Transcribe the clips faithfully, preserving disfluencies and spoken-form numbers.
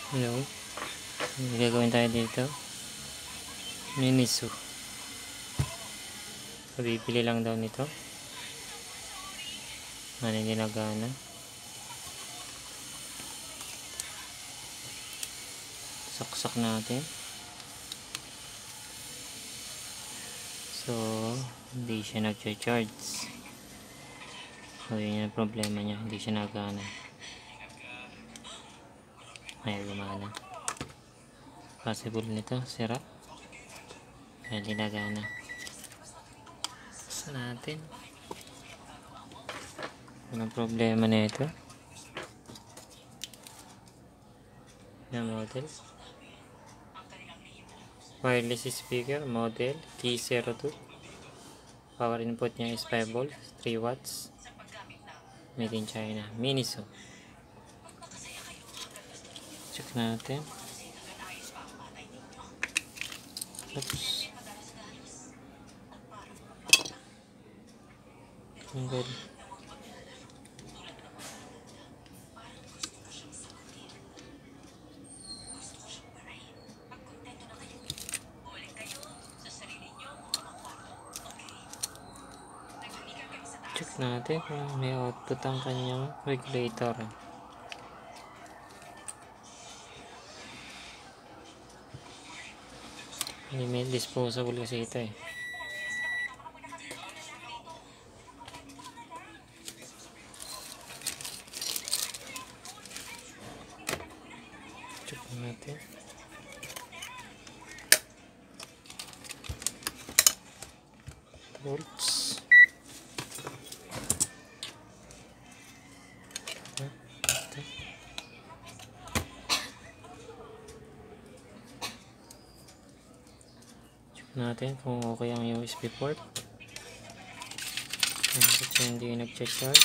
Hello. May gagawin tayo dito. Miniso. Bibili lang daw nito. Ano hindi nagana. Saksak natin. So, hindi siya nag-charge. So, yun yung problema niya. Hindi siya nagana. Ay, gumana. Possible nito, sira. Kaya hindi nagana. Basta natin. Anong problema na ito? Yung model. Wireless speaker, model K zero two. Power input niya is five volts, three watts. Made in China. Miniso. Check natin. Oops. Good. Check natin kung may output ang kanyang regulator. Hindi may disposable kasi ito eh. Check natin. Volts. Natin kung okay ang U S B port. Kasi hindi nag-charge.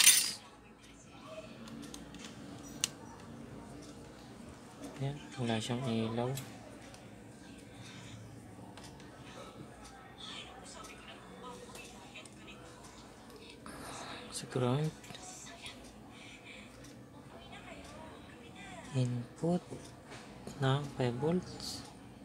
Ayan, wala siyang ilaw. Sa ground. Input na five volts.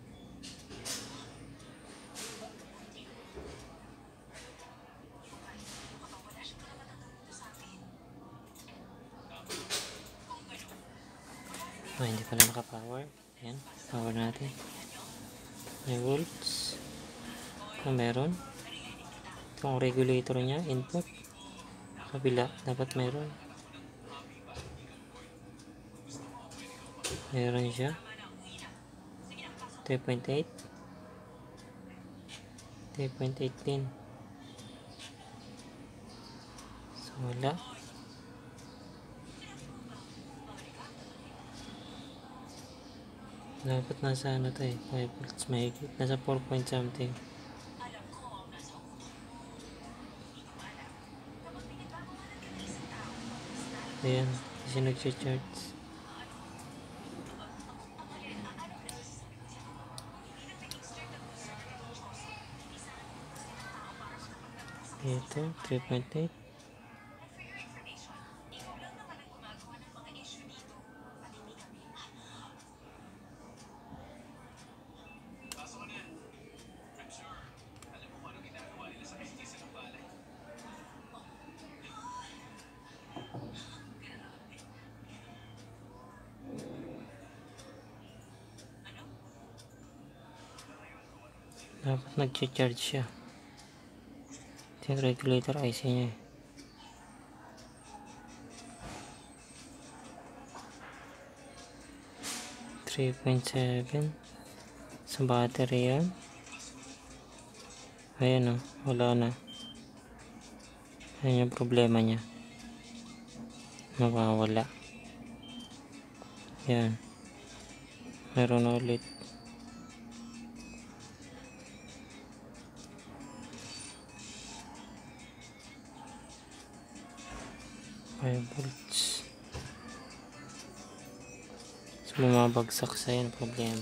Oh, hindi pala naka-power. Ayan, power natin. May volts. Kung meron. Kung regulator niya, input. Kabila, dapat meron. Meron siya. three point eight. three point eight pin. So, wala. Dapat nasa ano to eh, five volts mahigit. Nasa four point something. Ayan, kasi nag-charge. Ito, three point eight. Dapat nag-charge siya. Ito yung regulator I C niya eh. three point seven sa battery yan. Ayan o, wala na. Ayan yung problema niya. Nawawala. Yan. Meron ulit. five volts. So, bumabagsak sa yan problema.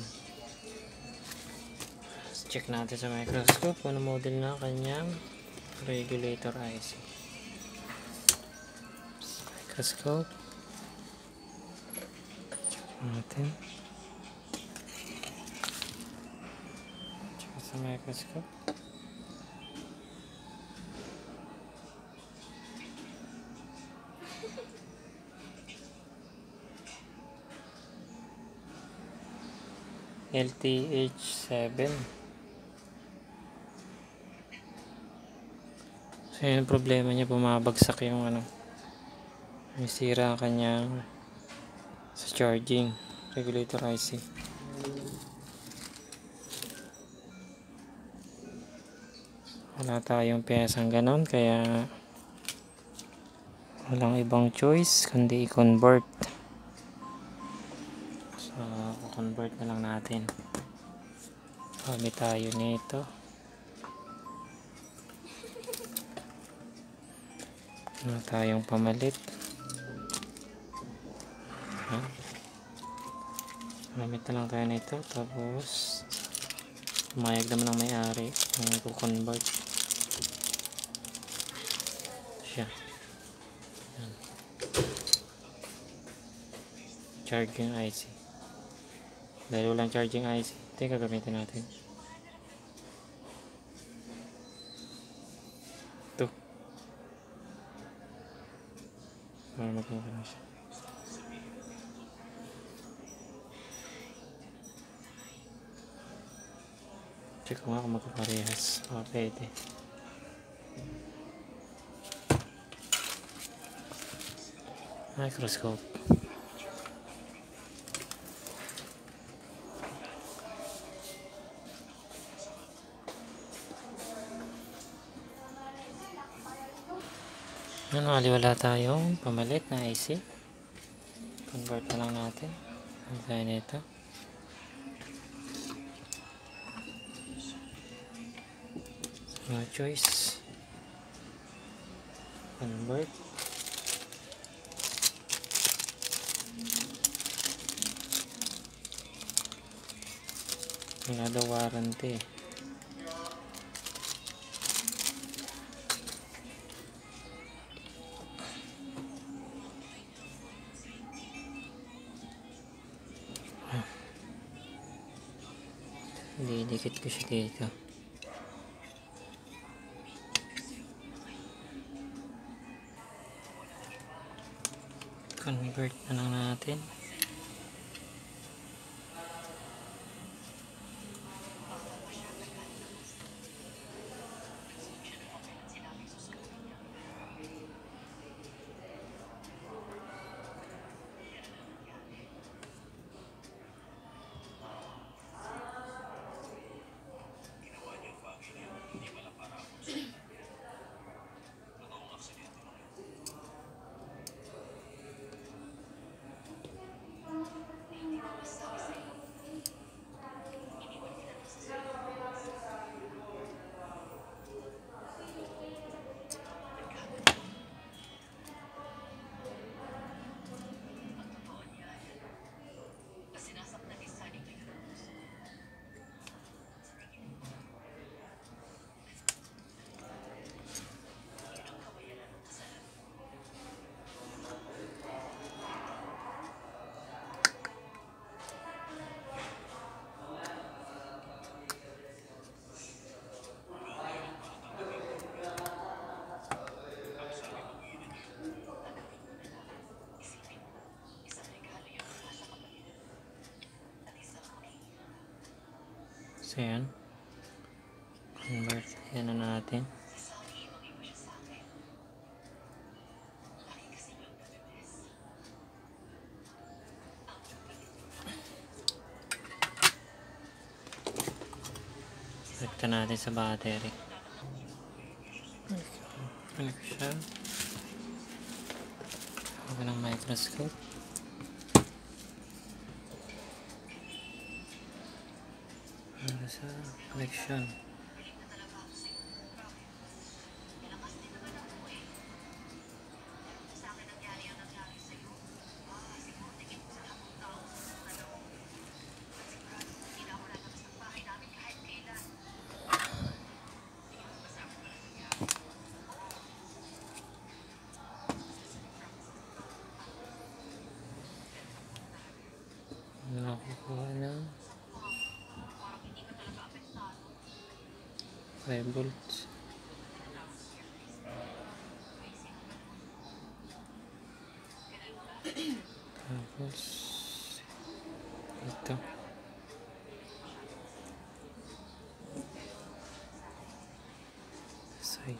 Let's check natin sa microscope kung ano model na kanyang regulator I C. Microscope. Check natin. sa microscope. L T H seven. So yun, problema niya, bumabagsak yung ano, may sira kanyang sa charging regulator I C. Wala tayong piyesang ganon, kaya walang ibang choice kundi i-convert. So convert na lang natin. Kami tayo nito. Wala tayong pamalit. Ha? Gamit na lang tayo nito. Tapos pumayag naman ang may-ari kung i-convert siya. Yan. Charging I C. Dahil walang charging I C, ito yung gagamitin natin. Ito. Para magmukha na siya. Check ko nga kung magkaparehas. O, pwede. Microscope. Ano, wala tayong pamalit na I C. Convert na lang natin. Ano tayo nito? No choice. Convert. Wala daw warranty. Didikit ko siya dito. Convert na lang natin. So yan, convert yan na natin. Connect natin sa battery. Connect siya. Huwag ng microscope. Para sa connection. Nakakuha ng five volts. Tapos ito. Side.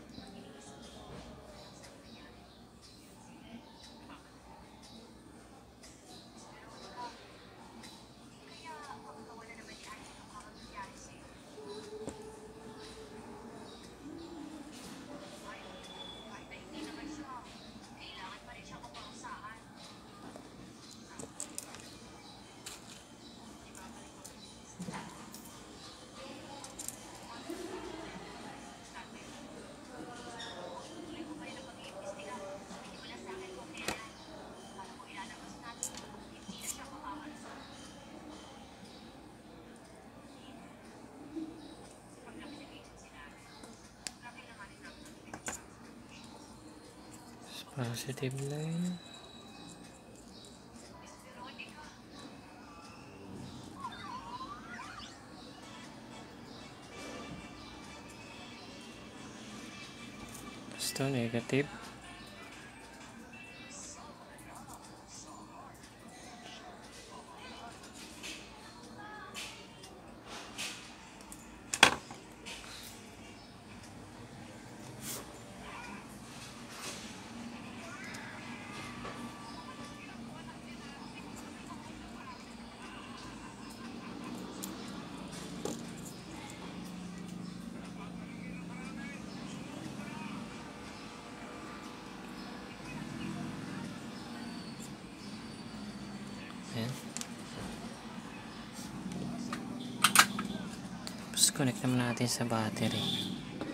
Positive line. Ito negative. Ayan. Tapos connect naman natin sa battery.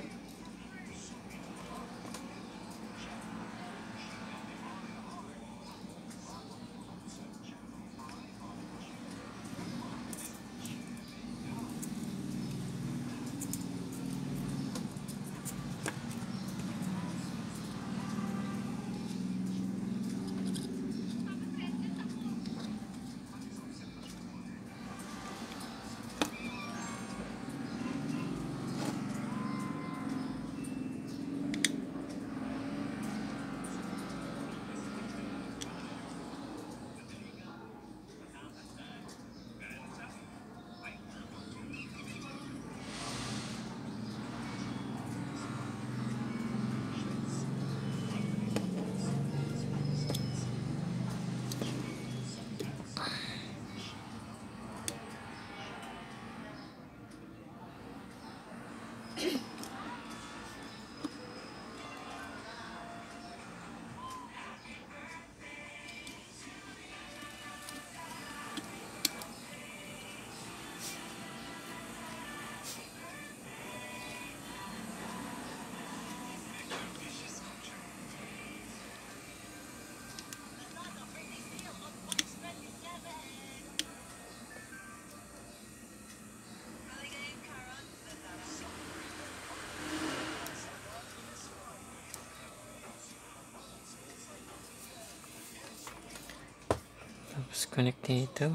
Tapos connect dito.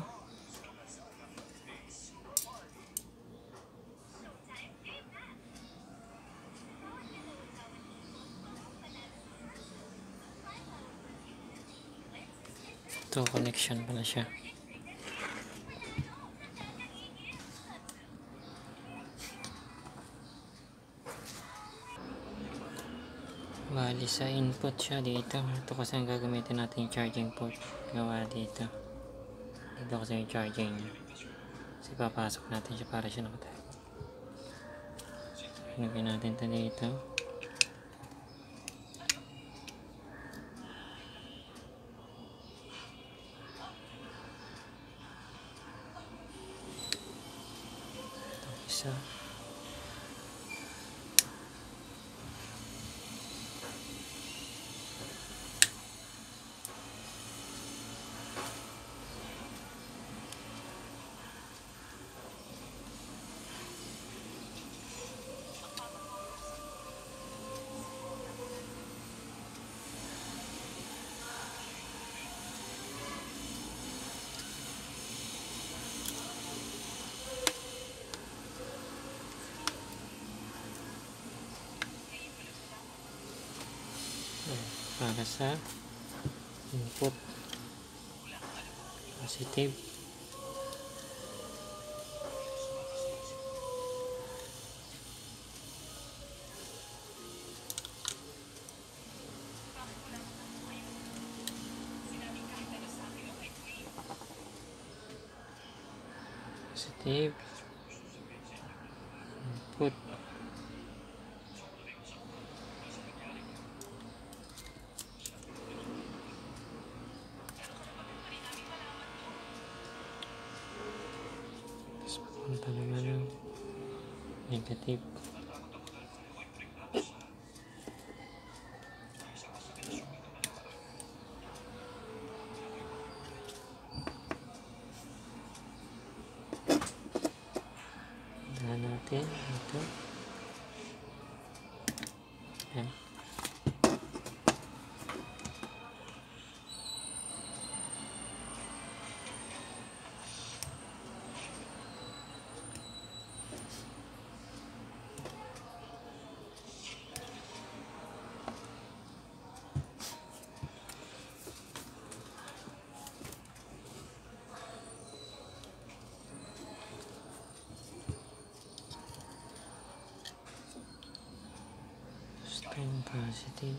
Ito connection pala siya. Bali sa input siya dito. Ito kasi ang gagamitin natin yung charging port. Gawa dito. Dito kasi yung charging niya. Kasi papasok natin siya para siya nakatayo. Lagyan natin ito dito. Ito isa. para sa input. Positive. Positive. Input. Punta naman ang negative. Dahan natin ito. Yan. Stone positive.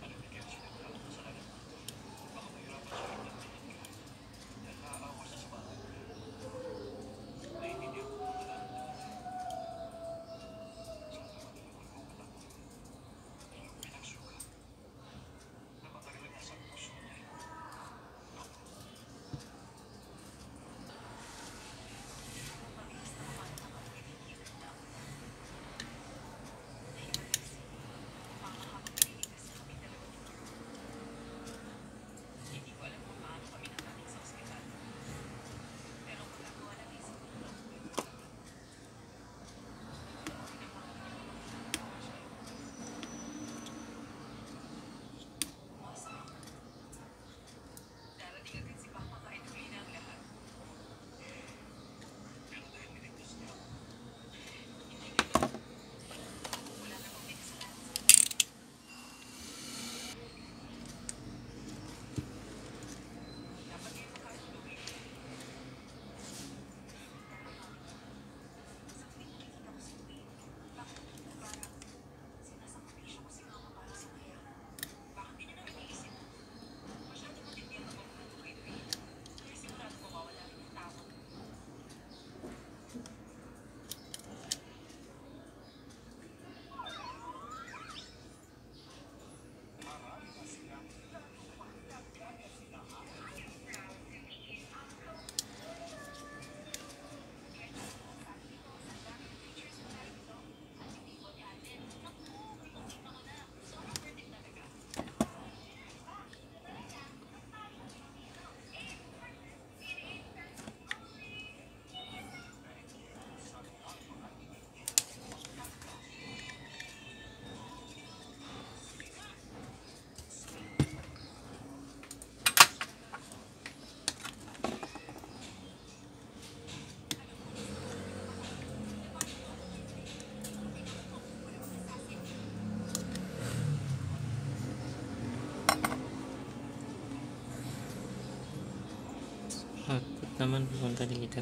Output naman pupunta dito.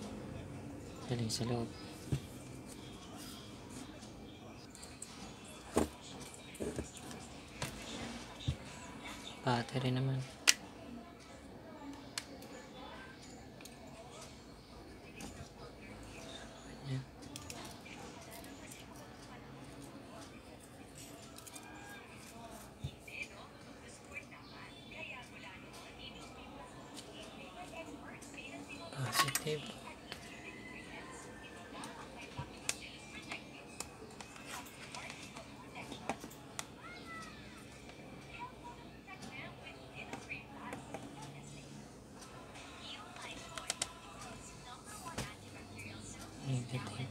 Galing sa loob. Battery naman. Ayan. Positive. Negative.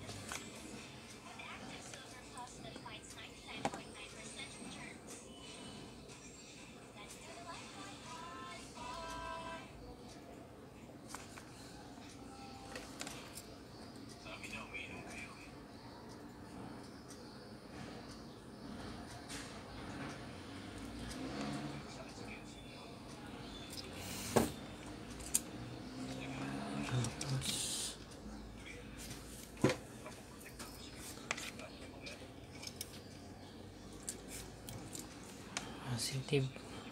positive.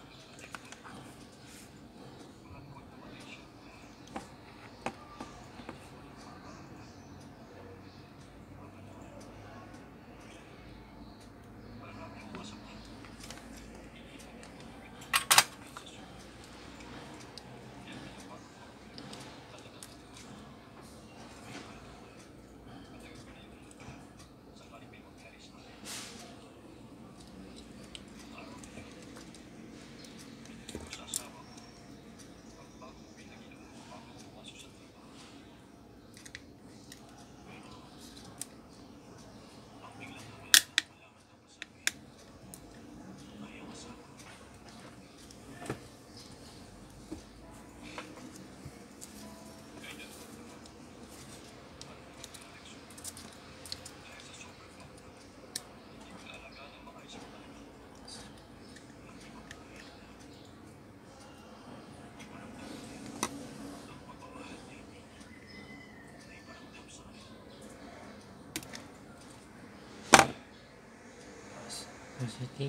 Positive.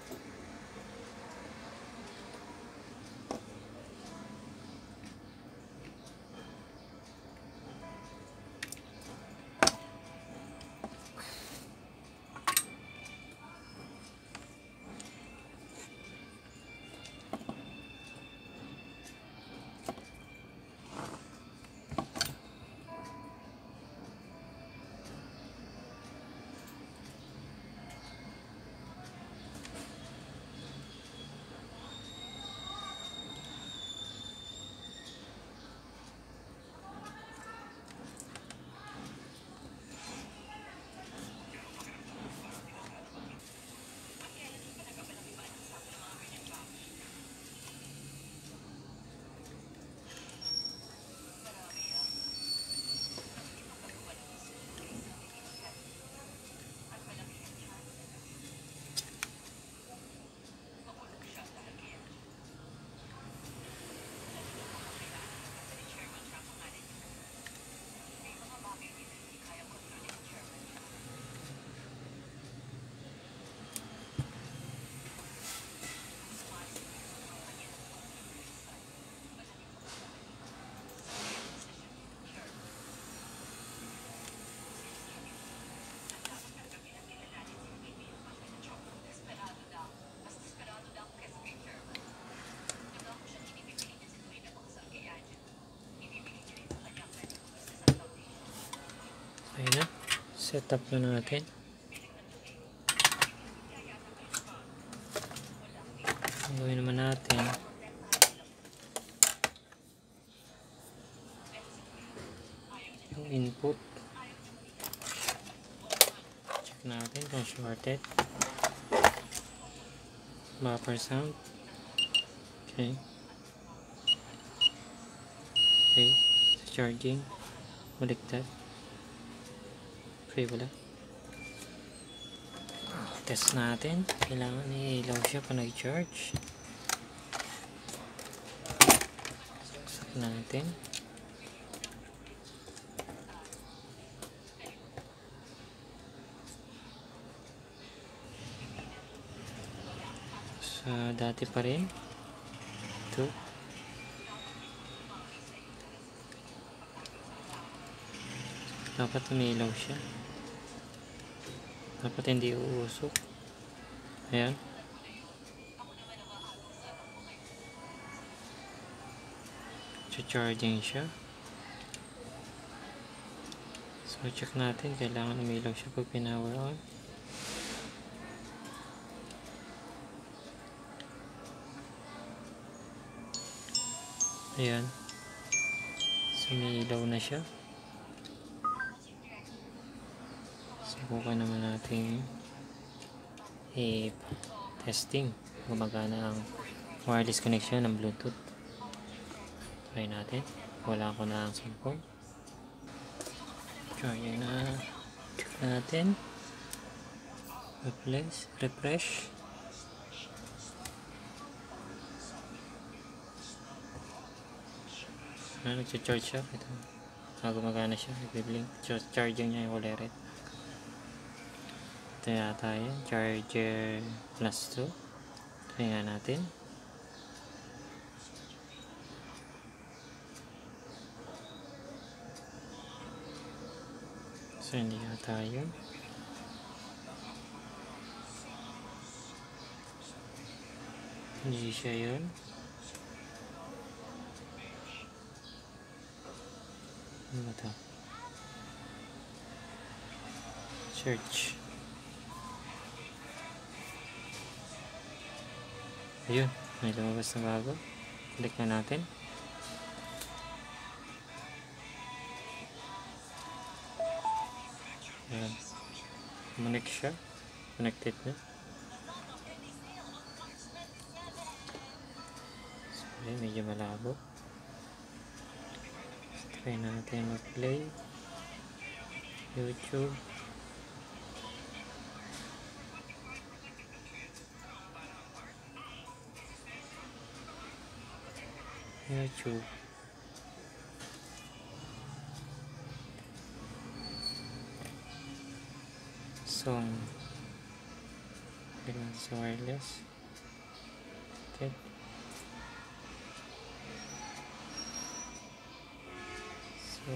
Ayun na, set up na natin. Ang gawin naman natin, yung input, check natin kung shorted, buffer sound, okay, okay, charging, baliktad. Okay, wala. Test natin. Kailangan i-ilaw siya pa nag-charge. Saksak natin. Sa dati pa rin. Ito. Dapat umilaw siya. Dapat hindi uusok. Ayan. Charging siya. So check natin. Kailangan umilaw siya pag pinower on. Ayan. Sumilaw na siya. Subukan naman natin i-testing gumagana ang wireless connection ng Bluetooth. Try natin. Wala ko na ang cellphone. Try na. Check natin. Refresh. Refresh. Ah, nag-charge siya. Ito. Ah, gumagana siya. I-blink. Charging niya yung wala red. Ito yata yun. Charger plus two. Try nga natin. So, hindi yata yun. Hindi siya yun. Ano ba ito? Search. Ayun, may lumabas na bago. Click na natin. Ayan. Connect siya. Connected na. Sorry, medyo malabo. Try natin mag-play. YouTube. YouTube. Song. Dengan wireless. Okay. So.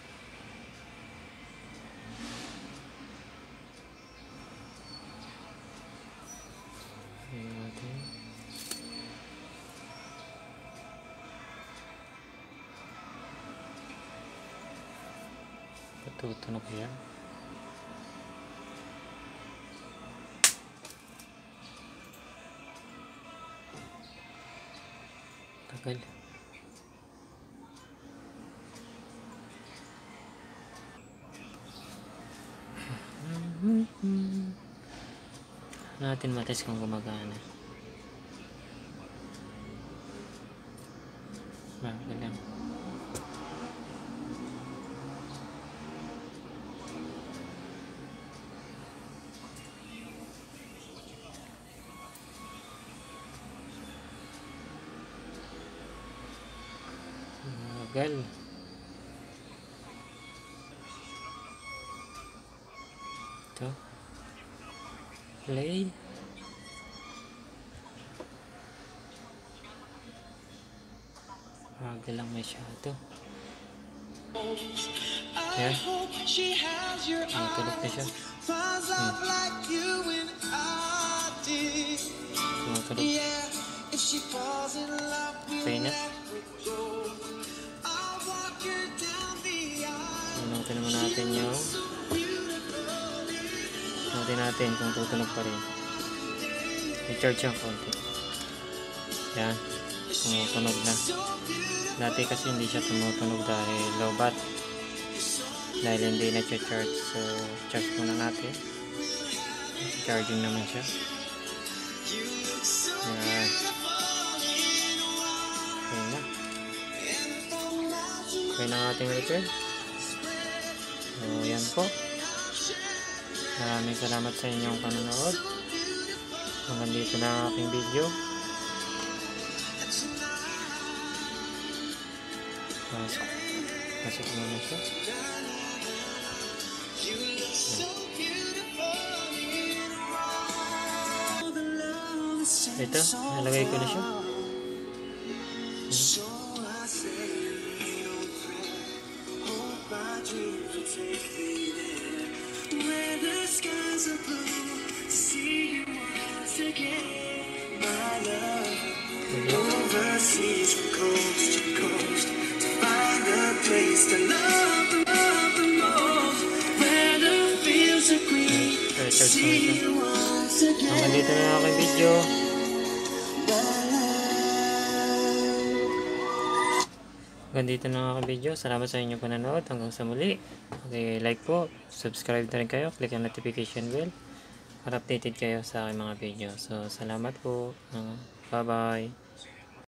Ayan. Patutunog yan. Tagal. Natin matest kung gumagana. Bago lang. Bagal. Ito. Play. Bagal lang masyado. Ayan. Ah, tulog na siya. Hmm. Tumatulog. Okay na. Tunutin naman natin yung natin natin kung tutunog pa rin. I-charge yung konti. Yan. Tumutunog na. Dati kasi hindi siya tumutunog dahil low bat. Dahil hindi na siya charge. So, charge muna natin. Charging naman siya. Yan. Okay na. Okay na ang ating repair. So, yan po. Maraming salamat sa inyong panonood. Hanggang dito na ang aking video. Pasok. Pasok muna siya. Ito, nalagay ko na siya. Overseas from coast to coast to find a place to love the love the most. Where the fields are green, see you once again. Hanggang dito na ang aking video. Hanggang dito na ang aking video. Salamat sa inyong panonood. Hanggang sa muli. Okay, like po. Subscribe na rin kayo. Click ang notification bell para updated kayo sa aking mga video. So, salamat po. Bye-bye.